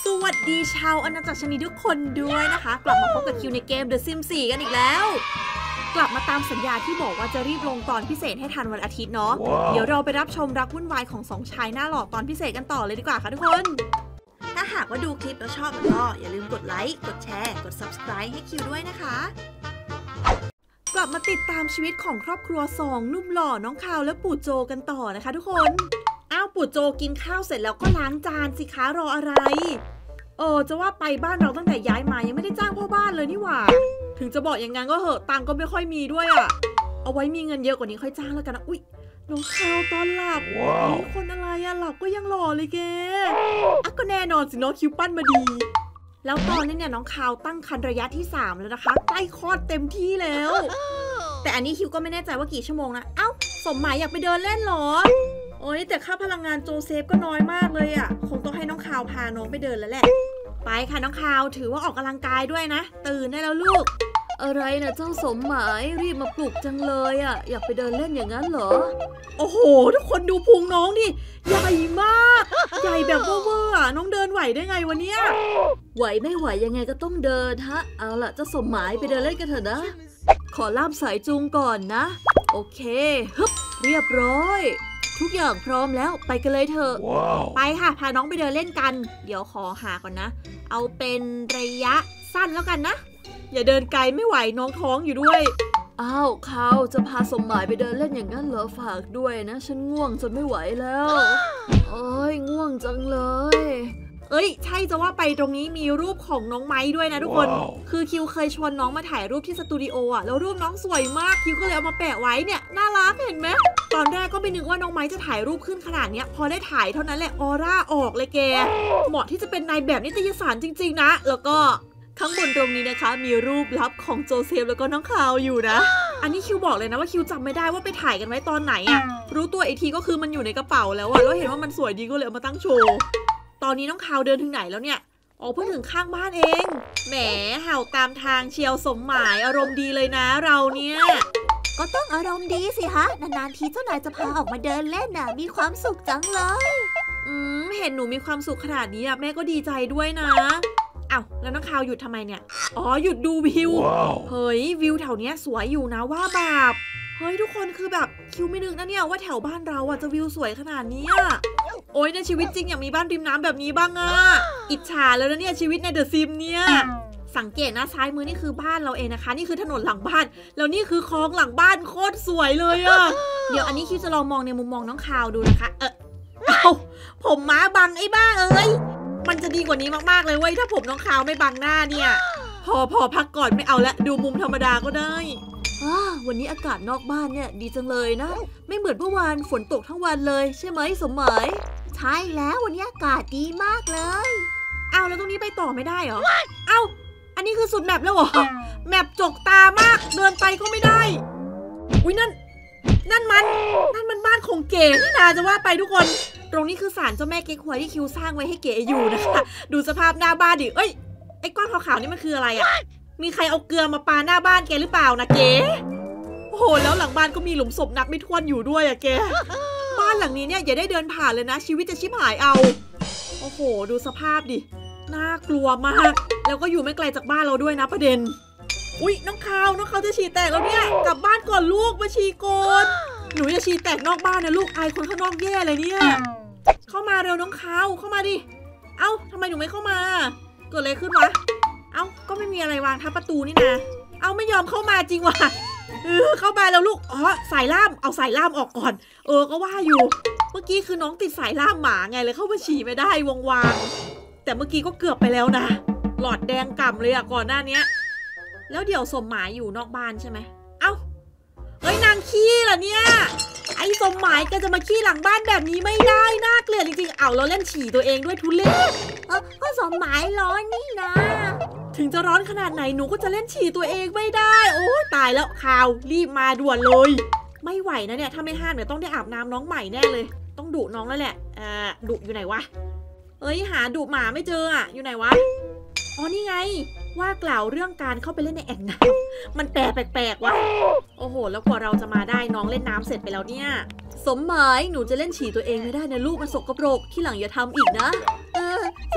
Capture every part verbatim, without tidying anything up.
สวัสดีชาวอาณาจักรชนีทุกคนด้วยนะคะกลับมาพบกับคิวในเกม The Sims โฟร์ กันอีกแล้วกลับมาตามสัญญาที่บอกว่าจะรีบลงตอนพิเศษให้ทันวันอาทิตย์เนาะ wow. เดี๋ยวเราไปรับชมรักวุ่นวายของสองชายหน้าหล่อตอนพิเศษกันต่อเลยดีกว่าค่ะทุกคนถ้าหากว่าดูคลิปแล้วชอบก็อย่าลืมกดไลค์กดแชร์กด ซับสไครบ์ ให้คิวด้วยนะคะกลับมาติดตามชีวิตของครอบครัวสองหนุ่มหล่อน้องคาวและปู่โจกันต่อนะคะทุกคนอ้าวปู่โจกินข้าวเสร็จแล้วก็ล้างจานสิคะรออะไรเออจะว่าไปบ้านเราตั้งแต่ย้ายมายังไม่ได้จ้างพ่อบ้านเลยนี่หว่าถึงจะบอกอย่างงั้นก็เหอะตังก็ไม่ค่อยมีด้วยอ่ะเอาไว้มีเงินเยอะกว่านี้ค่อยจ้างแล้วกันนะอุ๊ยน้องคาวตอนหลับ wow. นี่คนอะไรอะหลับก็ยังหล่อเลยแกอ่ะก็แน่นอนสิน้องคิวปั้นมาดีแล้วตอนนี้เนี่ยน้องคาวตั้งครรภ์ระยะที่สามแล้วนะคะใกล้คลอดเต็มที่แล้วแต่อันนี้คิวก็ไม่แน่ใจว่ากี่ชั่วโมงนะเอ้าสมหมายอยากไปเดินเล่นหรอโอ้ยแต่ค่าพลังงานโจเซฟก็น้อยมากเลยอ่ะคงต้องให้น้องคาวพาน้องไปเดินแล้วแหละไปค่ะน้องคาวถือว่าออกกำลังกายด้วยนะตื่นได้แล้วลูกอะไรนะเจ้าสมหมายรีบมาปลุกจังเลยอ่ะอยากไปเดินเล่นอย่างนั้นเหรอโอ้โหทุกคนดูพุงน้องดิใหญ่มากใหญ่แบบเวอร์อ่ะน้องเดินไหวได้ไงวะเนี่ยไหวไม่ไหวยังไงก็ต้องเดินฮะเอาล่ะเจ้าสมหมายไปเดินเล่นกันเถอะนะขอล่ามสายจูงก่อนนะโอเคฮึบเรียบร้อยทุกอย่างพร้อมแล้วไปกันเลยเถอะ wow. ไปค่ะพาน้องไปเดินเล่นกันเดี๋ยวขอหาก่อนนะเอาเป็นระยะสั้นแล้วกันนะอย่าเดินไกลไม่ไหวน้องท้องอยู่ด้วยอ้าวเขาจะพาสมหมายไปเดินเล่นอย่างนั้นเหรอฝากด้วยนะฉันง่วงจนไม่ไหวแล้วโอ้ยง่วงจังเลยเอ้ยใช่จะว่าไปตรงนี้มีรูปของน้องไม้ด้วยนะทุกคน wow. คือคิวเคยชวนน้องมาถ่ายรูปที่สตูดิโออ่ะแล้วรูปน้องสวยมากคิวก็เลยเอามาแปะไว้เนี่ยน่ารักเห็นไหมตอนแรกก็ไม่นึกว่าน้องไม้จะถ่ายรูปขึ้นขนาดนี้พอได้ถ่ายเท่านั้นแหละออร่าออกเลยแกเหมาะที่จะเป็นนายแบบนิตยสารจริงๆนะแล้วก็ข้างบนตรงนี้นะคะมีรูปลับของโจเซฟแล้วก็น้องคาวอยู่นะอันนี้คิวบอกเลยนะว่าคิวจำไม่ได้ว่าไปถ่ายกันไว้ตอนไหนอ่ะรู้ตัวอีกทีก็คือมันอยู่ในกระเป๋าแล้วอะแล้วเห็นว่ามันสวยดีก็เลยเอามาตั้งโชว์ตอนนี้น้องคาวเดินถึงไหนแล้วเนี่ยอ๋อเพิ่งถึงข้างบ้านเองแหมเห่าตามทางเชียวสมหมายอารมณ์ดีเลยนะเราเนี่ยก็ต้องอารมณ์ดีสิฮะนานๆทีเจ้านายจะพาออกมาเดินเล่นน่ะมีความสุขจังเลยอืมเห็นหนูมีความสุขขนาดนี้อ่ะแม่ก็ดีใจด้วยนะอ้าวแล้วน้องคาวหยุดทำไมเนี่ยอ๋อหยุดดูวิว wow. เฮ้ยวิวแถวเนี้ยสวยอยู่นะว่าแบบเฮ้ยทุกคนคือแบบคิวไม่นึกนะเนี่ยว่าแถวบ้านเราอ่ะจะวิวสวยขนาดนี้โอ้ยในชีวิตจริงอยากมีบ้านริมน้ำแบบนี้บ้างอ่ะอิจฉาแล้วนะเนี่ยชีวิตในเดอะซิมเนี่ยสังเกตนะซ้ายมือนี่คือบ้านเราเองนะคะนี่คือถนนหลังบ้านแล้วนี่คือคลองหลังบ้านโคตรสวยเลยอ่ะเดี๋ยวอันนี้คิวจะลองมองในมุมมองน้องคาวดูนะคะเออเอาผมม้าบังไอ้บ้าเอ้ยมันจะดีกว่านี้มากๆเลยเว้ยถ้าผมน้องคาวไม่บังหน้าเนี่ยพอพอพักก่อนไม่เอาละดูมุมธรรมดาก็ได้วันนี้อากาศนอกบ้านเนี่ยดีจังเลยนะไม่เหมือนเมื่อวานฝนตกทั้งวันเลยใช่ไหมสมหมายใช่แล้ววันนี้อากาศดีมากเลยเอาแล้วตรงนี้ไปต่อไม่ได้เหรอ What? เอาอันนี้คือสุดแมปแล้วเหรอ แมปจกตามากเดินไปก็ไม่ได้อุ้ยนั่นนั่นมันนั่นมันบ้านของเก๋นี่นาจะว่าไปทุกคนตรงนี้คือศาลเจ้าแม่เก๊กฮวยที่คิวสร้างไว้ให้เก๋อยู่นะคะดูสภาพหน้าบ้านดิเอ้ยไอ้ก้อนขาวๆนี่มันคืออะไรอะมีใครเอาเกลือมาปาหน้าบ้านแกหรือเปล่านะเก๋โอ้โหแล้วหลังบ้านก็มีหลุมศพนับไม่ถ้วนอยู่ด้วยอะแกบ้านหลังนี้เนี่ยอย่าได้เดินผ่านเลยนะชีวิตจะชิบหายเอาโอ้โหดูสภาพดิน่ากลัวมากแล้วก็อยู่ไม่ไกลจากบ้านเราด้วยนะประเด็นอุ๊ยน้องคาวน้องคาวจะฉี่แตกแล้วเนี่ยกลับบ้านก่อนลูกมาฉี่ก่อนหนูจะฉี่แตกนอกบ้านนะลูกอายคนข้างนอกแย่เลยเนี่ยเข้ามาเร็วน้องคาวเข้ามาดิเอ้าทำไมหนูไม่เข้ามาเกิดอะไรขึ้นวะเอ้าก็ไม่มีอะไรวางทับประตูนี่นะเอ้าไม่ยอมเข้ามาจริงวะเออเข้ามาแล้วลูกอ๋อสายล่ามเอาสายล่ามออกก่อนเออก็ว่าอยู่เมื่อกี้คือน้องติดสายล่ามหมาไงเลยเข้ามาฉี่ไม่ได้วงวางแต่เมื่อกี้ก็เกือบไปแล้วนะหลอดแดงก่ำเลยอะก่อนหน้านี้แล้วเดี๋ยวสมหมายอยู่นอกบ้านใช่ไหมเอ้าเฮ้ยนางขี้เหรอเนี่ยไอ้สมหมายแกจะมาขี้หลังบ้านแบบนี้ไม่ได้น่าเกลียดจริงๆเอาเราเล่นฉี่ตัวเองด้วยทุเรศเออก็สมหมายร้อนนี่นะถึงจะร้อนขนาดไหนหนูก็จะเล่นฉี่ตัวเองไม่ได้โอ้ตายแล้วข่าวรีบมาด่วนเลยไม่ไหวนะเนี่ยถ้าไม่ห้ามเดี๋ยวต้องได้อาบน้ำน้องใหม่แน่เลยต้องดุน้องแล้วแหละอ่าดุอยู่ไหนวะเอ้ยหาดุหมาไม่เจออ่ะอยู่ไหนวะอ๋อนี่ไงว่ากล่าวเรื่องการเข้าไปเล่นในแอ่งน้ำมันแปลกแปลกๆวะโอ้โหแล้วกว่าเราจะมาได้น้องเล่นน้ำเสร็จไปแล้วเนี่ยสมหมายหนูจะเล่นฉี่ตัวเองไม่ได้นะลูกมันสกปรกที่หลังอย่าทำอีกนะเออส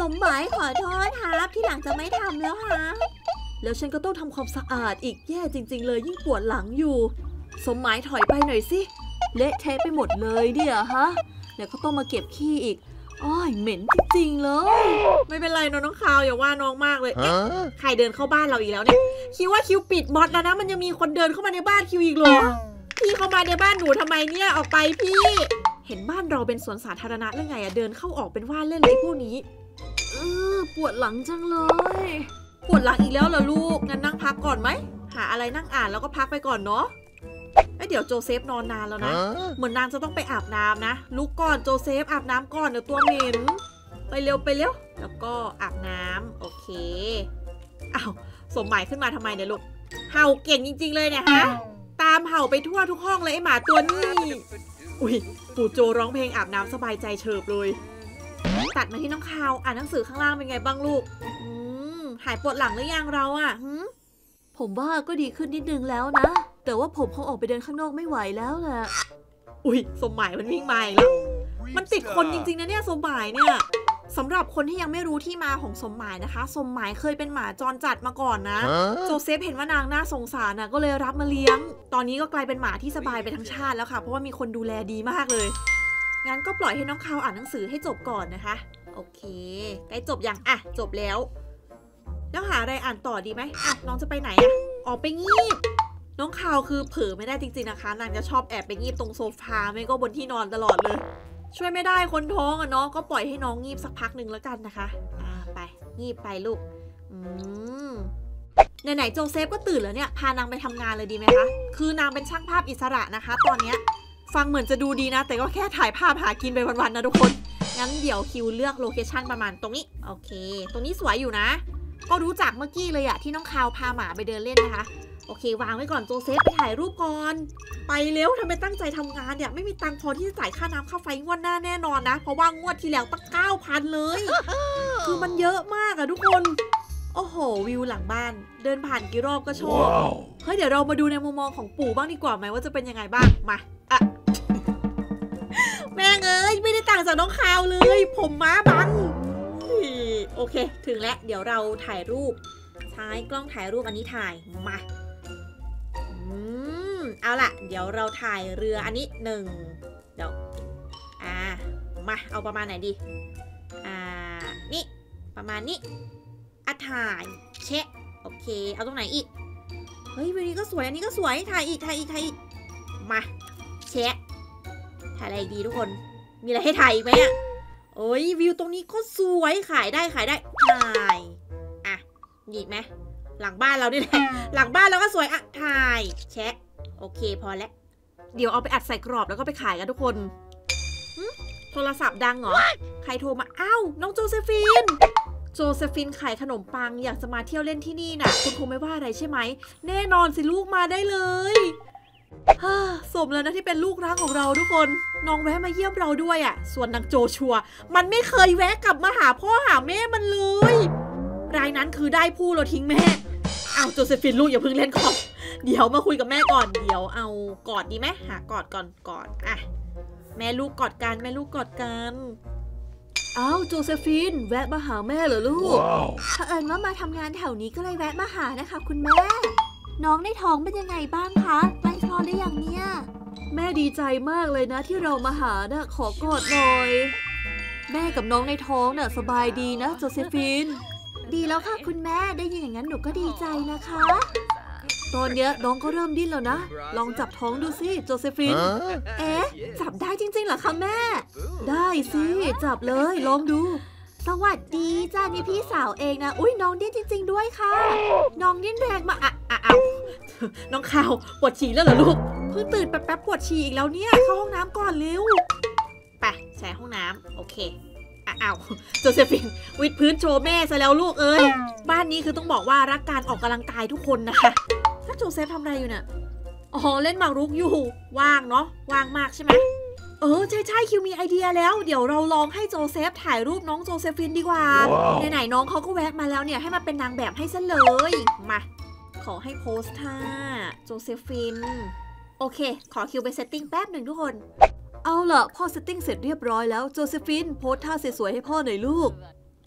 สมหมายขอโทษครับที่หลังจะไม่ทำแล้วฮะแล้วฉันก็ต้องทำความสะอาดอีกแย่จริงๆเลยยิ่งปวดหลังอยู่สมหมายถอยไปหน่อยสิเละเทะไปหมดเลยเดี๋ยวฮะแล้วก็ต้องมาเก็บขี้อีกอ้อยเหม็นจริงๆเลยไม่เป็นไรน้องข่าวอย่าว่าน้องมากเลยใครเดินเข้าบ้านเราอีกแล้วเนี่ยคิดว่าคิวปิดบอทแล้วนะมันยังมีคนเดินเข้ามาในบ้านคิวอีกเหรอพี่เข้ามาในบ้านหนูทำไมเนี่ยออกไปพี่เห็นบ้านเราเป็นสวนสาธารณะหรือไงอะเดินเข้าออกเป็นว่าเล่นเลยพวกนี้เออปวดหลังจังเลยปวดหลังอีกแล้วเหรอลูกงั้นนั่งพักก่อนไหมหาอะไรนั่งอ่านแล้วก็พักไปก่อนเนาะเดี๋ยวโจเซฟนอนนานแล้วนะเหมือนนางจะต้องไปอาบน้ำนะลุกก่อนโจเซฟอาบน้ำก่อนเดี๋ยวตัวเหม็นไปเร็วไปเร็วแล้วก็อาบน้ำโอเคอ้าวสมหมายขึ้นมาทำไมเนี่ยลูกเห่าเก่งจริงๆเลยเนี่ยฮะตามเห่าไปทั่วทุกห้องเลยไอหมาตัวนี้อุ้ยปู่โจร้องเพลงอาบน้ำสบายใจเฉิบเลยตัดมาที่น้องคาวอ่านหนังสือข้างล่างเป็นไงบ้างลูกอืมหายปวดหลังหรือยังเราอ่ะผมว่าก็ดีขึ้นนิดนึงแล้วนะแต่ว่าผมคงออกไปเดินข้างนอกไม่ไหวแล้วแหละอุ้ยสมหมายมันวิ่งมาอีกแล้วมันติดคนจริงๆนะเนี่ยสมหมายเนี่ยสำหรับคนที่ยังไม่รู้ที่มาของสมหมายนะคะสมหมายเคยเป็นหมาจรจัดมาก่อนนะโจเซฟเห็นว่านางน่าสงสารนะก็เลยรับมาเลี้ยงตอนนี้ก็กลายเป็นหมาที่สบายไปทั้งชาติแล้วค่ะเพราะว่ามีคนดูแลดีมากเลยงั้นก็ปล่อยให้น้องคาวอ่านหนังสือให้จบก่อนนะคะโอเคใกล้จบยังอ่ะจบแล้วแล้วหาอะไรอ่านต่อดีไหมอ่ะน้องจะไปไหนอ่ะออกไปงีบน้องคาวคือเผลอไม่ได้จริงๆนะคะนางจะชอบแอบไปงีบตรงโซฟาไม่ก็บนที่นอนตลอดเลยช่วยไม่ได้คนท้องอะเนาะก็ปล่อยให้น้องงีบสักพักหนึ่งแล้วกันนะคะอ่าไปงีบไปลูกอืมไหนๆโจเซฟก็ตื่นแล้วเนี่ยพานางไปทำงานเลยดีไหมคะคือนางเป็นช่างภาพอิสระนะคะตอนเนี้ยฟังเหมือนจะดูดีนะแต่ก็แค่ถ่ายภาพหากินไปวันๆนะทุกคนงั้นเดี๋ยวคิวเลือกโลเคชั่นประมาณตรงนี้โอเคตรงนี้สวยอยู่นะก็รู้จักเมื่อกี้เลยอะที่น้องคาวพาหมาไปเดินเล่นนะคะโอเควางไว้ก่อนโจเซฟไปถ่ายรูปก่อนไปเร็วทำไมตั้งใจทำงานเนี่ยไม่มีตังค์พอที่จะจ่ายค่าน้ำค่าไฟงวดหน้าแน่นอนนะเพราะว่างวดที่แล้วตั้งเก้าพันเลย คือมันเยอะมากอะทุกคนโอ้โหวิวหลังบ้านเดินผ่านกี่รอบก็ชอบ wow. เฮ้ยเดี๋ยวเรามาดูในมุมมองของปู่บ้างดีกว่าไหมว่าจะเป็นยังไงบ้างมาอะ แม่เอ้ยไม่ได้ต่างจากน้องคาวเลยผมม้าบังโอเคถึงแล้วเดี๋ยวเราถ่ายรูปใช้กล้องถ่ายรูปอันนี้ถ่ายมาอืมเอาล่ะเดี๋ยวเราถ่ายเรืออันนี้หนึ่งเดี๋ยวอ่ามาเอาประมาณไหนดีอ่านี่ประมาณนี้อ่ะถ่ายเช็คโอเคเอาตรงไหนอีกเฮ้ยวิวนี้ก็สวยอันนี้ก็สวยถ่ายอีกถ่ายอีกถ่ายอีกมาเช็คถ่ายอะไรดีทุกคนมีอะไรให้ถ่ายอีกไหมอ่ะโอ้ยวิวตรงนี้ก็สวยขายได้ขายได้ถ่ายอ่ะหยิบไหมหลังบ้านเรานี่แหละหลังบ้านเราก็สวยอ่ะถ่ายแชะโอเคพอแล้วเดี๋ยวเอาไปอัดใส่กรอบแล้วก็ไปขายกันทุกคนโทรศัพท์ดังเหรอใครโทรมาอ้าวน้องโจเซฟินโจเซฟินขายขนมปังอยากจะมาเที่ยวเล่นที่นี่น่ะคุณคงไม่ว่าอะไรใช่ไหมแน่นอนสิลูกมาได้เลยฮ่าสมแล้วนะที่เป็นลูกรักของเราทุกคนน้องแวะมาเยี่ยมเราด้วยอ่ะส่วนนางโจชัวมันไม่เคยแวะกลับมาหาพ่อหาแม่มันเลยรายนั้นคือได้ผู้เราทิ้งแม่เอาโจเซฟินลูกอย่าเพิ่งเล่นคอมเดี๋ยวมาคุยกับแม่ก่อนเดี๋ยวเอากอดดีไหมหากอดก่อนกอดอ่ะแม่ลูกกอดกันแม่ลูกกอดกันอ้าวโจเซฟินแวะมาหาแม่เหรอลูกเผอิญว่ามาทำงานแถวนี้ก็เลยแวะมาหานะคะคุณแม่น้องในท้องเป็นยังไงบ้างคะใกล้คลอดได้ยังเนี่ยแม่ดีใจมากเลยนะที่เรามาหาน่ะขอกอดหน่อยแม่กับน้องในท้องน่ะสบายดีนะโจเซฟินดีแล้วค่ะคุณแม่ได้ยินอย่างนั้นหนูก็ดีใจนะคะตอนเนี้ยน้องก็เริ่มดิ้นแล้วนะลองจับท้องดูสิโจเซฟินเอ๊ะจับได้จริงๆเหรอคะแม่ได้สิจับเลยลองดูสวัสดีจ้านี่พี่สาวเองนะอุ้ยน้องดิ้นจริงๆด้วยค่ะน้องดิ้นแรงมาอ่ะอ่ะเอาน้องข่าวปวดฉี่แล้วเหรอลูกเพิ่งตื่นแป๊บๆปวดฉี่อีกแล้วเนี่ยเข้าห้องน้ำก่อนเร็วไปแช่ห้องน้ำโอเคอ้าวโจเซฟินวิดพื้นโชว์แม่ซะแล้วลูกเอ้ยบ้านนี้คือต้องบอกว่ารักการออกกำลังกายทุกคนนะคะถ้าโจเซฟทำอะไรอยู่เนี่ยอ๋อเล่นหมากรุกอยู่ว่างเนาะว่างมากใช่ไหมเออใช่ใช่คิวมีไอเดียแล้วเดี๋ยวเราลองให้โจเซฟถ่ายรูปน้องโจเซฟินดีกว่า wow. ไหนๆน้องเขาก็แวะมาแล้วเนี่ยให้มาเป็นนางแบบให้ซะเลยมาขอให้โพสท่าโจเซฟินโอเคขอคิวไปเซตติ้งแป๊บหนึ่งทุกคนเอาล่ะพ่อเซตติ้งเสร็จเรียบร้อยแล้วโจเซฟินโพสท่าสวยๆให้พ่อหน่อยลูก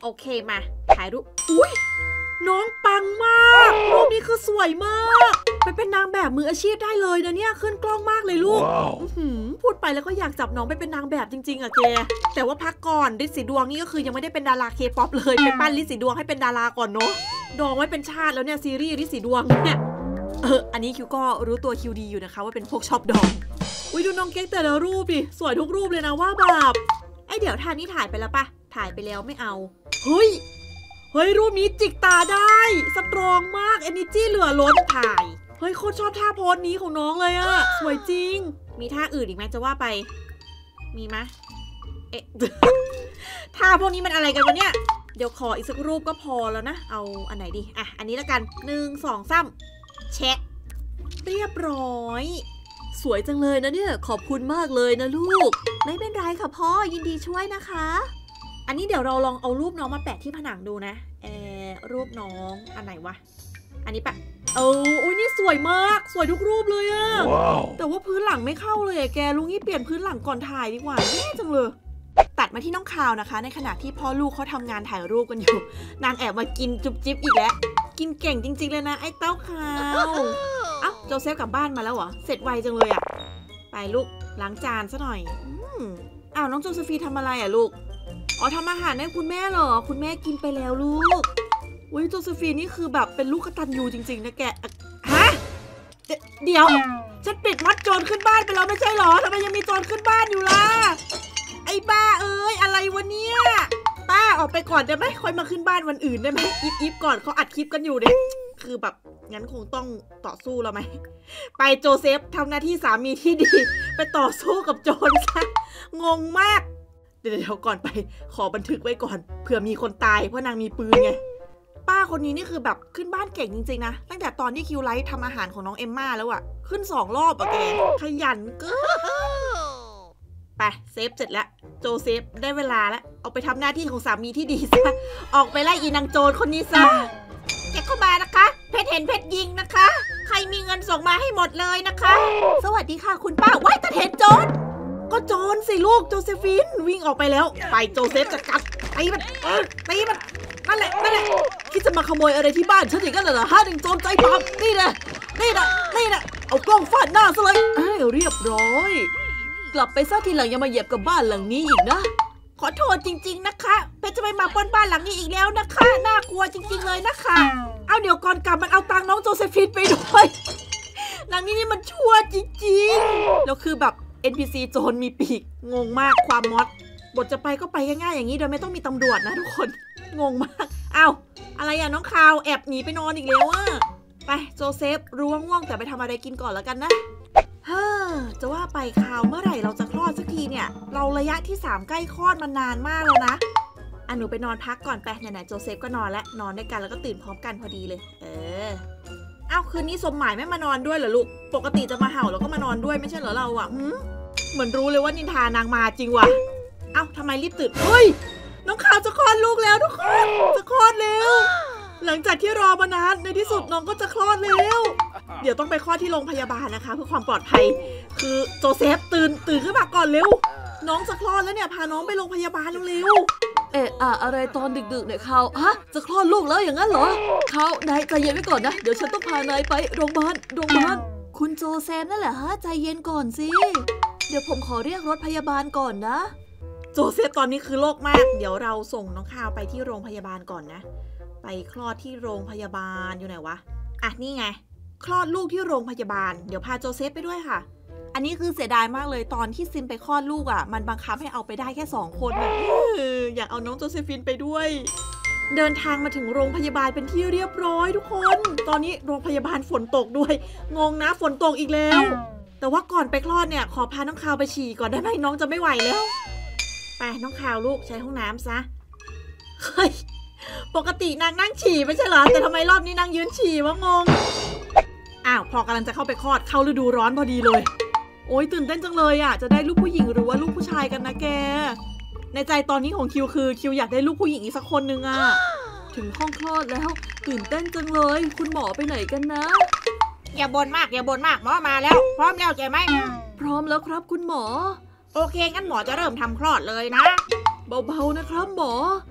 โอเคมาถ่ายรูปอุ้ยน้องปังมากรูปนี้คือสวยมากไปเป็นนางแบบมืออาชีพได้เลยนะเนี่ยขึ้นกล้องมากเลยลูก wow. พูดไปแล้วก็อยากจับน้องไปเป็นนางแบบจริงๆอะแกแต่ว่าพักก่อนฤทธิ์สีดวงนี่ก็คือยังไม่ได้เป็นดาราเคป๊อปเลยไปปั้นฤทธิ์สีดวงให้เป็นดาราก่อนเนาะดองไว้เป็นชาติแล้วเนี่ยซีรีส์ฤทธิ์สีดวงเนี่ยเอออันนี้คิวก็รู้ตัวคิวดีอยู่นะคะว่าเป็นพวกชอบดองอุ้ยดูน้องเก๊กแต่ละรูปดิสวยทุกรูปเลยนะว่าแบบไอเดี๋ยวท่านี้ถ่ายไปแล้วปะถ่ายไปแล้วไม่เอาเฮ้ยเฮ้ยรูปนี้จิกตาได้สตรองมากเอเนจีเหลือล้นถ่ายเฮ้ยโคตรชอบท่าโพสนี้ของน้องเลยอะสวยจริงมีท่าอื่นอีกไหมจะว่าไปมีไหมเอ๊ะ ท่าพวกนี้มันอะไรกันวะเนี่ยเดี๋ยวขออีกสักรูปก็พอแล้วนะเอาอันไหนดีอ่ะอันนี้แล้วกันหนึ่งสองสามเช็คเรียบร้อยสวยจังเลยนะเนี่ยขอบคุณมากเลยนะลูกไม่เป็นไรค่ะพ่อยินดีช่วยนะคะอันนี้เดี๋ยวเราลองเอารูปน้องมาแปะที่ผนังดูนะเออรูปน้องอันไหนวะอันนี้ปะเอออุ้ยนี่สวยมากสวยทุกรูปเลยอะ wow. แต่ว่าพื้นหลังไม่เข้าเลยแกลุงนี่เปลี่ยนพื้นหลังก่อนถ่ายดีกว่าแย่จังเลยตัดมาที่น้องข่าวนะคะในขณะที่พ่อลูกเขาทำงานถ่ายรูปกันอยู่นางแอบมากินจุ๊บจิ๊บอีกแล้วกินเก่งจริงๆเลยนะไอ้เต้าข่าวเอ้าโจเซฟกลับบ้านมาแล้วเหรอเสร็จไวจังเลยอะไปลูกล้างจานซะหน่อยอืมอ้าวน้องโจเซฟีทำอะไรอะลูกอ๋อทำอาหารให้คุณแม่เหรอคุณแม่กินไปแล้วลูกอุ้ยโจเซฟีนี่คือแบบเป็นลูกกตัญญูจริงๆนะแกฮะเดี๋ยวฉันปิดมัดโจรขึ้นบ้านไปแล้วไม่ใช่หรอทำไมยังมีโจรขึ้นบ้านอยู่ล่ะไอ้บ้าเอ้ยอะไรวะเนี่ยป้าออกไปก่อนได้ไหมค่อยมาขึ้นบ้านวันอื่นได้ไหมอิฟอิฟก่อนเขาอัดคลิปกันอยู่เนี่ยคือแบบงั้นคงต้องต่อสู้แล้วไหมไปโจเซฟทำหน้าที่สามีที่ดีไปต่อสู้กับโจรซะงงมากเดี๋ยวก่อนไปขอบันทึกไว้ก่อนเผื่อมีคนตายเพราะนางมีปืนไงป้าคนนี้นี่คือแบบขึ้นบ้านเก่งจริงๆนะตั้งแต่ตอนที่คิวไลท์ทำอาหารของน้องเอมม่าแล้วอะขึ้นสองรอบอะแกขยันเกินไปเซฟเสร็จแล้วโจเซฟได้เวลาแล้วเอาไปทำหน้าที่ของสามีที่ดีซะออกไปไล่อีนางโจรคนนี้ซะแกเข้ามานะคะเพชรเห็นเพชรยิงนะคะใครมีเงินส่งมาให้หมดเลยนะคะสวัสดีค่ะคุณป้าว้ายตาเห็นโจรก็โจรสิลูกโจเซฟินวิ่งออกไปแล้วไปโจเซฟจัดการตีมันตีมันนั่นแหละนั่นแหละคิดจะมาขโมยอะไรที่บ้านฉันอย่างนั้นเหรอฮะหนึ่งโจรใจปั๊มนี่นะนี่นะนี่นะเอากล้องฟาดหน้าซะเลยเรียบร้อยกลับไปซะทีหลังอย่ามาเหยียบกับบ้านหลังนี้อีกนะขอโทษจริงๆนะคะเพชรจะไม่มาปล้นบ้านหลังนี้อีกแล้วนะคะน่ากลัวจริงๆเลยนะคะเอาเดี๋ยวก่อนกลับมันเอาตังค์น้องโจเซฟินไปด้วยหลังนี้นี่มันชั่วจริงๆแล้วคือแบบ เอ็น พี ซี โจรมีปีกงงมากความมอดบทจะไปก็ไปง่ายๆอย่างนี้โดยไม่ต้องมีตำรวจนะทุกคนงงมากเอาอะไรอ่ะน้องคาวแอบหนีไปนอนอีกแล้วอ่ะไปโจเซฟรู้ว่าง่วงแต่ไปทำอะไรกินก่อนแล้วกันนะเฮ้อจะว่าไปคาวเมื่อไหร่เราจะคลอดสักทีเนี่ยเราระยะที่สามใกล้คลอดมานานมากแล้วนะอ่ะหนูไปนอนพักก่อนไปไหนๆโจเซฟก็นอนแล้วนอนด้วยกันแล้วก็ตื่นพร้อมกันพอดีเลยเออเอ้าคืนนี้สมหมายไม่มานอนด้วยเหรอลูกปกติจะมาเห่าแล้วก็มานอนด้วยไม่ใช่เหรอเราอ่ะหืมเหมือนรู้เลยว่านินทานางมาจริงว่ะเอ้าทำไมรีบตื่นเฮ้ยน้องข่าวจะคลอดลูกแล้วทุกคนจะคลอดแล้วหลังจากที่รอมานานในที่สุดน้องก็จะคลอดแล้วเดี๋ยวต้องไปคลอดที่โรงพยาบาลนะคะเพื่อความปลอดภัยคือโจเซฟตื่นตื่นขึ้นมาก่อนเร็วน้องจะคลอดแล้วเนี่ยพาน้องไปโรงพยาบาลเร็วเอ๊ะอะอะไรตอนดึกๆเนี่ยเขาฮะจะคลอดลูกแล้วอย่างนั้นเหรอเขานายใจเย็นไว้ก่อนนะเดี๋ยวฉันต้องพานายไปโรงพยาบาลโรงพยาบาลคุณโจเซฟนั่นแหละฮะใจเย็นก่อนสิเดี๋ยวผมขอเรียกรถพยาบาลก่อนนะโจเซฟตอนนี้คือโรคมากเดี๋ยวเราส่งน้องข่าวไปที่โรงพยาบาลก่อนนะไปคลอดที่โรงพยาบาลอยู่ไหนวะอ่ะนี่ไงคลอดลูกที่โรงพยาบาลเดี๋ยวพาโจเซฟไปด้วยค่ะอันนี้คือเสียดายมากเลยตอนที่ซิมไปคลอดลูกอ่ะมันบังคับให้เอาไปได้แค่สองคนนะอยากเอาน้องโจเซฟินไปด้วยเดินทางมาถึงโรงพยาบาลเป็นที่เรียบร้อยทุกคนตอนนี้โรงพยาบาลฝนตกด้วยงงนะฝนตกอีกแล้วแต่ว่าก่อนไปคลอดเนี่ยขอพาน้องข่าวไปฉี่ก่อนได้ไหมน้องจะไม่ไหวแล้วไปน้องข่าวลูกใช้ห้องน้ำซะเฮ้ยปกตินางนั่งฉี่ไม่ใช่เหรอแต่ทำไมรอบนี้นางยืนฉี่วะงงอ้าวพอกำลังจะเข้าไปคลอดเข้าฤดูร้อนพอดีเลยโอ๊ยตื่นเต้นจังเลยอ่ะจะได้ลูกผู้หญิงหรือว่าลูกผู้ชายกันนะแกในใจตอนนี้ของคิวคือคิวอยากได้ลูกผู้หญิงอีกสักคนนึงอ่ะถึงห้องคลอดแล้วตื่นเต้นจังเลยคุณหมอไปไหนกันนะอย่าบ่นมากอย่าบ่นมากหมอมาแล้วพร้อมแล้วใช่ไหมพร้อมแล้วครับคุณหมอโอเคงั้นหมอจะเริ่มทำคลอดเลยนะเบาๆนะครับหมอ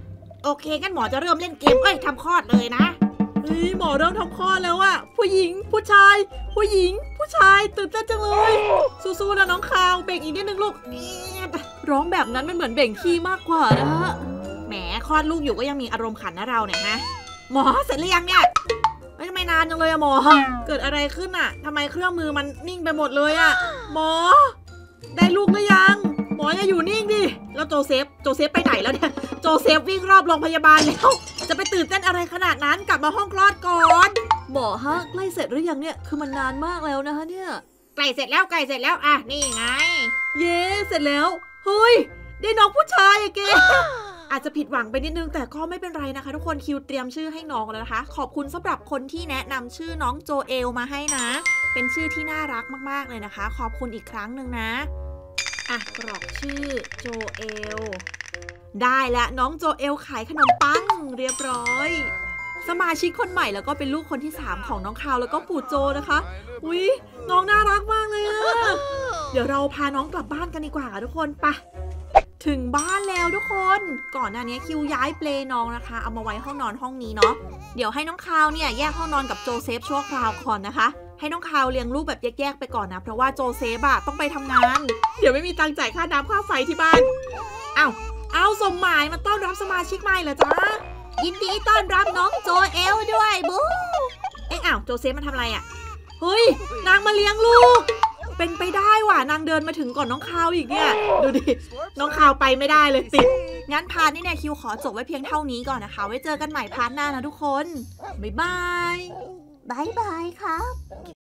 โอเคงั้นหมอจะเริ่มเล่นเกมเอ้ยทำคลอดเลยนะเฮ้ยหมอเริ่มทำคลอดแล้วอะผู้หญิงผู้ชาย ผู้หญิงผู้ชายตื่นเต้นจังเลยสู้ๆนะน้องคาวเบ่งอีกนิดนึงลูกร้องแบบนั้นมันเหมือนเบ่งขี้มากกว่านะฮะแหมคลอดลูกอยู่ก็ยังมีอารมณ์ขันนะเราเนี่ยฮะหมอเสร็จหรือยังเนี่ยไม่ทำไมนานจังเลยอะหมอเกิดอะไรขึ้นอะทำไมเครื่องมือมันนิ่งไปหมดเลยอะหมอได้ลูกหรือยังหมออย่าอยู่นิ่งดิแล้วโจเซฟโจเซฟไปไหนแล้วเนี่ยโจเซฟวิ่งรอบโรงพยาบาลแล้วจะไปตื่นเต้นอะไรขนาดนั้นกลับมาห้องคลอดก่อนหมอฮะใกล้เสร็จหรือยังเนี่ยคือมันนานมากแล้วนะคะเนี่ยใกล้เสร็จแล้วใกล้เสร็จแล้วอ่ะนี่ไงเย้เสร็จแล้วเฮ้ยได้น้องผู้ชายอะเกอาจจะผิดหวังไปนิดนึงแต่ก็ไม่เป็นไรนะคะทุกคนคิวเตรียมชื่อให้น้องแล้วนะคะขอบคุณสำหรับคนที่แนะนำชื่อน้องโจเอลมาให้นะเป็นชื่อที่น่ารักมากๆเลยนะคะขอบคุณอีกครั้งหนึ่งนะอ่ะกรอกชื่อโจเอลได้แล้วน้องโจเอลขายขนมปังเรียบร้อยสมาชิกคนใหม่แล้วก็เป็นลูกคนที่สามของน้องคาวแล้วก็ปู่โจนะคะอุ๊ยน้องน่ารักมากเลยอะเดี๋ยวเราพาน้องกลับบ้านกันดีกว่าทุกคนไปถึงบ้านแล้วทุกคนก่อนหน้านี้คิวย้ายเปลน้องนะคะเอามาไว้ห้องนอนห้องนี้เนาะเดี๋ยวให้น้องคาวเนี่ยแยกห้องนอนกับโจเซฟชั่วคราวก่อนนะคะให้น้องคาวเลี้ยงลูกแบบแยกๆไปก่อนนะเพราะว่าโจเซฟอะต้องไปทำงานเดี๋ยวไม่มีตังค์จ่ายค่าน้ำค่าไฟที่บ้านเอ้าเอาสมหมายมาต้อนรับสมาชิกใหม่เหรอจ๊ะยินดีต้อนรับน้องโจเอลด้วยบู๊เอ๊ะอ้าวโจเซฟมาทำอะไรอะเฮ้ยนางมาเลี้ยงลูกเป็นไปได้ว่ะนางเดินมาถึงก่อนน้องคาวอีกเนี่ยดูดิน้องคาวไปไม่ได้เลยติดงั้นพาร์ทนี้เนี่ยคิวขอจบไว้เพียงเท่านี้ก่อนนะคะไว้เจอกันใหม่พาร์ทหน้านะทุกคนบ๊ายบายบ๊ายบายครับ